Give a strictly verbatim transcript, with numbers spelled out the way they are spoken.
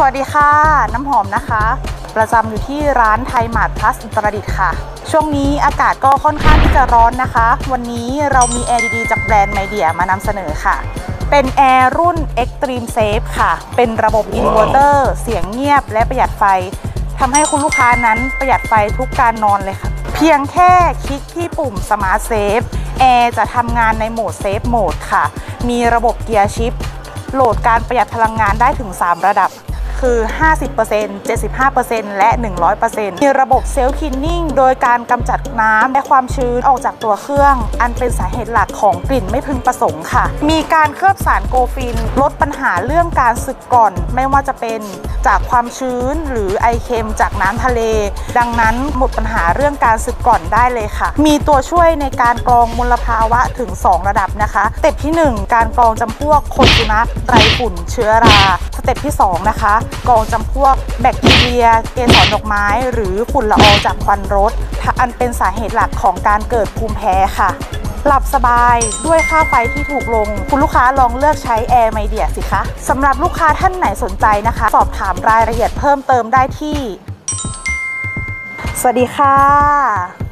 วัสดีค่ะน้ำหอมนะคะประจำอยู่ที่ร้านไทยมาร์ทพลัสอุตรดิตถ์ค่ะช่วงนี้อากาศก็ค่อนข้างที่จะร้อนนะคะวันนี้เรามีแอร์ดีๆจากแบรนด์ไมเดียมานำเสนอค่ะเป็นแอร์รุ่น Extreme Safe ค่ะเป็นระบบอินเวอร์เตอร์เสียงเงียบและประหยัดไฟทำให้คุณลูกค้านั้นประหยัดไฟทุกการนอนเลยค่ะเพียงแค่คลิกที่ปุ่ม Smart Safe แอร์จะทำงานในโหมด Safe Mode ค่ะมีระบบเกียร์ชิปโหลดการประหยัดพลังงานได้ถึงสามระดับคือ ห้าสิบเปอร์เซ็นต์ เจ็ดสิบห้าเปอร์เซ็นต์ และ หนึ่งร้อยเปอร์เซ็นต์ มีระบบเซลฟ์คลีนนิ่งโดยการกำจัดน้ำและความชื้นออกจากตัวเครื่องอันเป็นสาเหตุหลักของกลิ่นไม่พึงประสงค์ค่ะมีการเคลือบสารโกฟินลดปัญหาเรื่องการสึกกร่อนไม่ว่าจะเป็นจากความชื้นหรือไอเค็มจากน้ำทะเลดังนั้นหมดปัญหาเรื่องการสึกกร่อนได้เลยค่ะมีตัวช่วยในการกรองมลภาวะถึงสองระดับนะคะสเต็ปที่หนึ่งการกรองจำพวกขนสุนัขไรฝุ่นเชื้อราสเต็ปที่สองนะคะกรองจำพวกแบคทีเรียเกสรดอกไม้หรือฝุ่นละอองจากควันรถอันเป็นสาเหตุหลักของการเกิดภูมิแพ้ค่ะหลับสบายด้วยค่าไฟที่ถูกลงคุณลูกค้าลองเลือกใช้แอร์ไมเดียสิคะสำหรับลูกค้าท่านไหนสนใจนะคะสอบถามรายละเอียดเพิ่มเติมได้ที่สวัสดีค่ะ